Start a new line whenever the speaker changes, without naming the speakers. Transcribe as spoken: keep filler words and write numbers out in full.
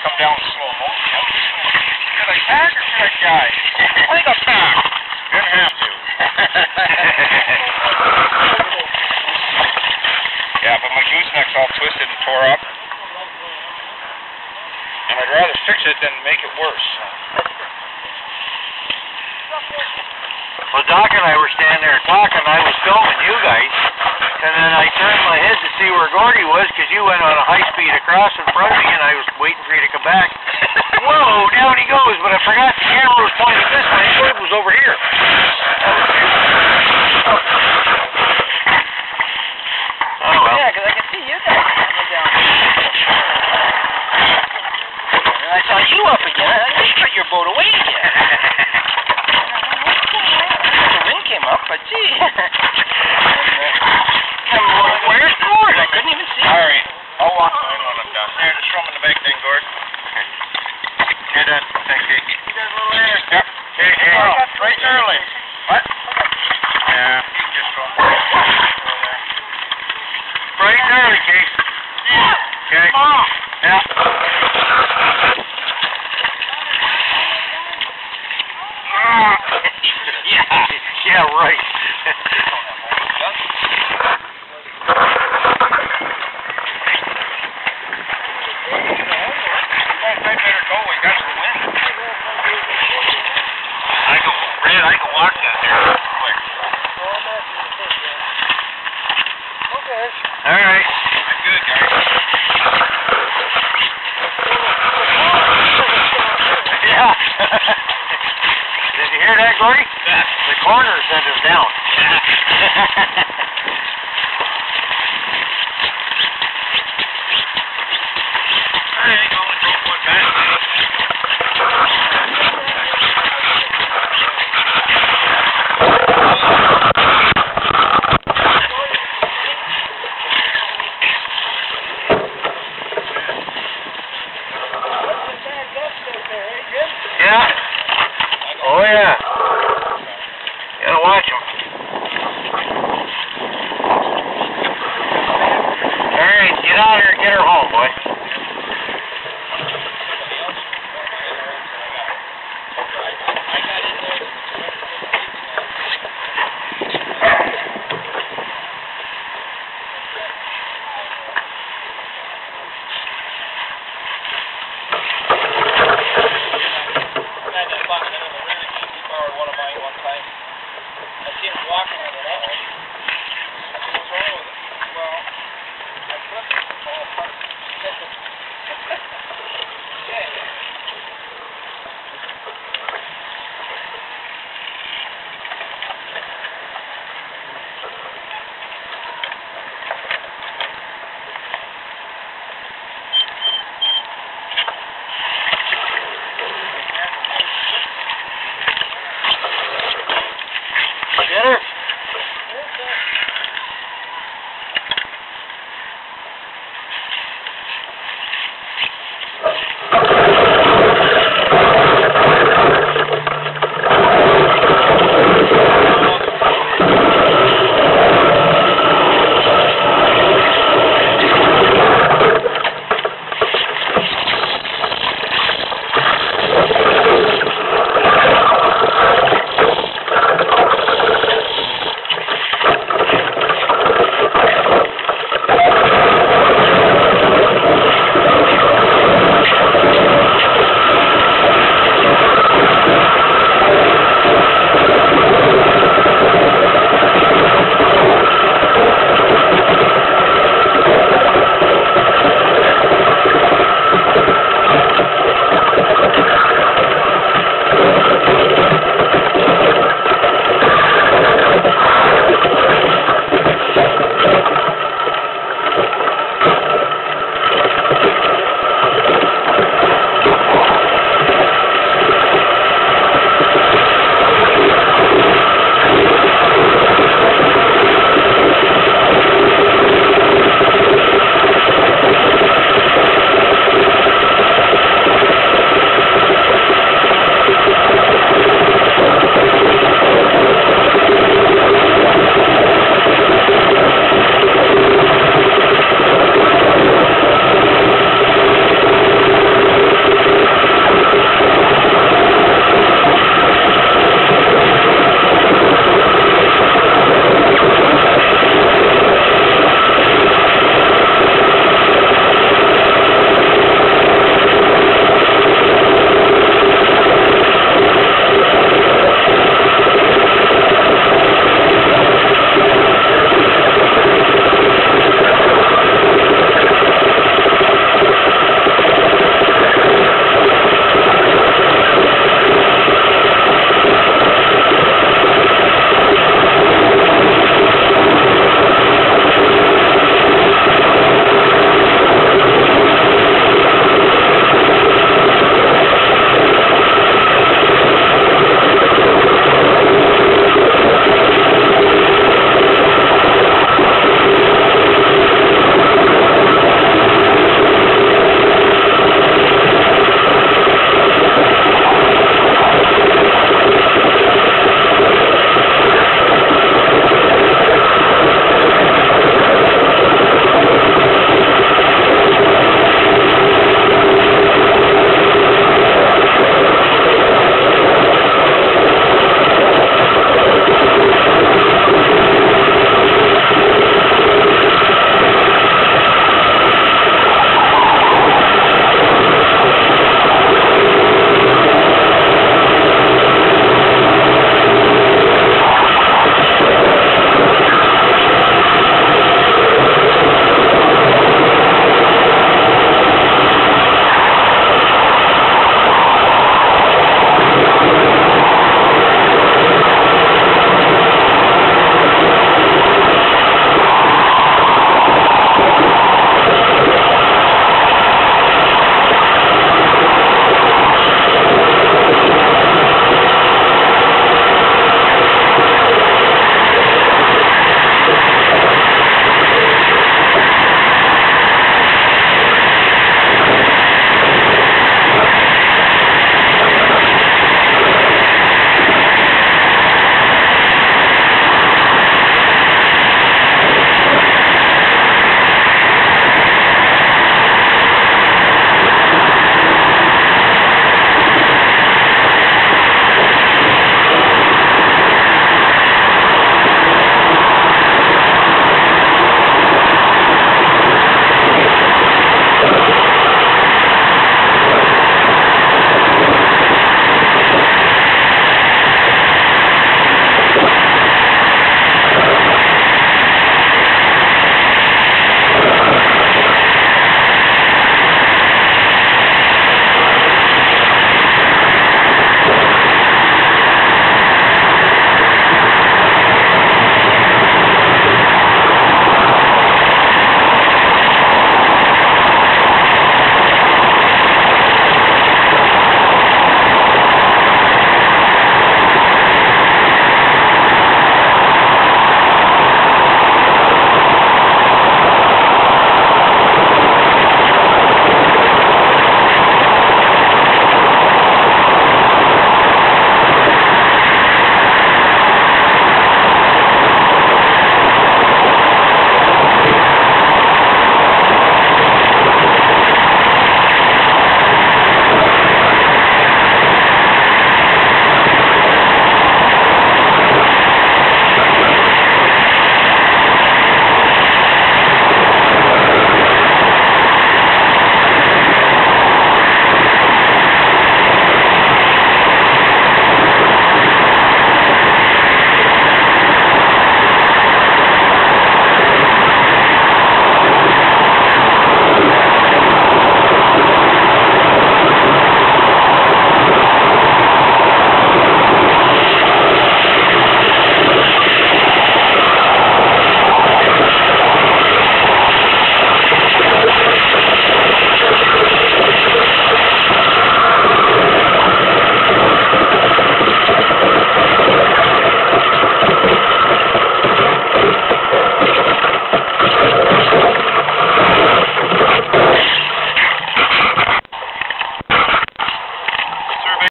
come down slow motion. Should I pack or should I dive? I think I'll pack. You're gonna have to. Yeah, but my gooseneck's all twisted and tore up. And I'd rather fix it than make it worse.
Well, Doc and I were standing there talking. I was filming you guys. And then I turned my head to see where Gordy was, because you went on a high speed across in front of me, and I was waiting for you to come back. Whoa, down he goes, but I forgot the camera was pointing this way. Gordy was over here. Oh, well.
Yeah, because I can see you guys coming down. And I saw you up again. I think you put your boat away again. The wind came up, but gee. Where's Gord? I couldn't even see him.
All right, I'll walk in when I'm done. Here, just throw him in the bag thing, Gord. You're done. Thanks, Kate.
You guys a little later.
Yep. Hey, hey, oh, right early. What? Yeah, you can just throw him there.
Right early, Kate.
Yeah. Okay.
Mom.
Yeah.
yeah, yeah, right.
I can, Brad, I can walk down there real quick.
Okay.
All right.
I'm good, guys.
Yeah. Did you hear that, Gordy?
Yeah.
The corner sent us down.
I ain't going to one back.
Yeah. Oh, yeah. Gotta watch them. All right, get out here and get her home, boy.